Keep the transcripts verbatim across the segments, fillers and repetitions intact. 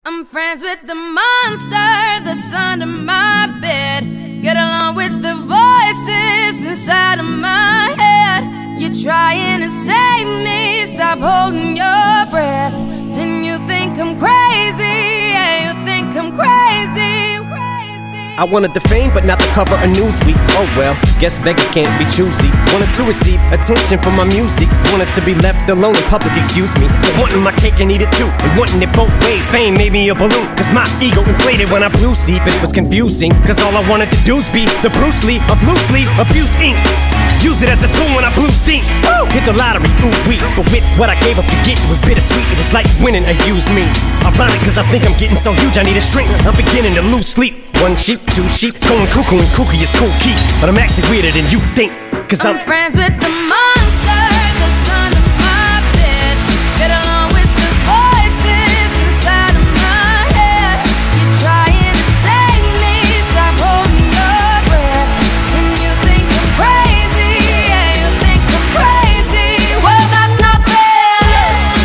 I'm friends with the monster that's under my bed. Get along with the voices inside of my head. You're trying to save me, stop holding your breath. And you think I'm crazy, yeah, you think I'm crazy, crazy. I wanted the fame, but not the cover of Newsweek. Oh well, guess beggars can't be choosy. Wanted to receive attention from my music. Wanted to be left alone in public, excuse me. But wanting my cake and eat it too, and wanting it both ways. Fame made me a balloon, cause my ego inflated when I flew see. But it was confusing, cause all I wanted to do was be the Bruce Lee of loosely abused ink. Use it as a tool when I blew steam. Woo! Hit the lottery, ooh wee. But with what I gave up to get, it was bittersweet. It was like winning a used me. Ironic, cause I think I'm getting so huge I need a shrink. I'm beginning to lose sleep. One sheep, two sheep, going cuckoo and kooky is cool key. But I'm actually weirder than you think, cause I'm, I'm friends with the monster that's under my bed. Get along with the voices inside of my head. You're trying to save me, stop holding your breath. And you think I'm crazy, yeah, you think I'm crazy. Well, that's not fair.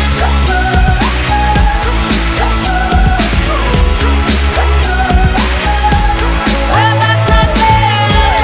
Well, that's not fair.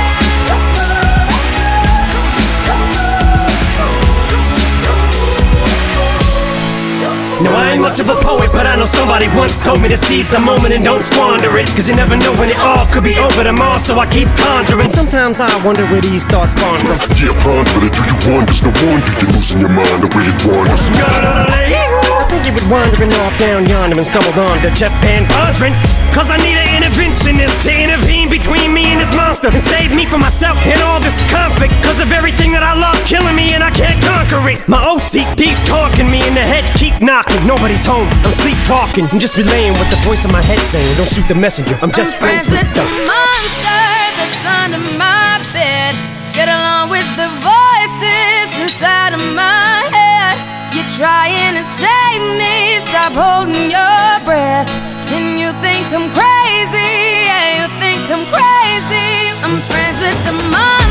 Now I ain't much of a poet, but I know somebody once told me to seize the moment and don't squander it. Cause you never know when it all could be over tomorrow, so I keep conjuring. Sometimes I wonder where these thoughts spawn from. Yeah, ponder it, do you wonder? No wonder you're losing your mind the way it wanders. I think you would wandering off down yonder and stumbled on to Jeff Van Vondren. Cause I need an interventionist to intervene between me and this monster and save me from myself and all this conflict. Cause of everything that I love killing me and I can't conquer it. My O C D's talking me in the head, keep knocking. Nobody's home, I'm sleepwalking. I'm just relaying what the voice in my head saying. Don't shoot the messenger, I'm just I'm friends, friends with the monster that's under my bed. Get along with the voices inside of my head. You're trying to save me, stop holding your breath. And you think I'm crazy, yeah, you think I'm crazy. I'm friends with the monster.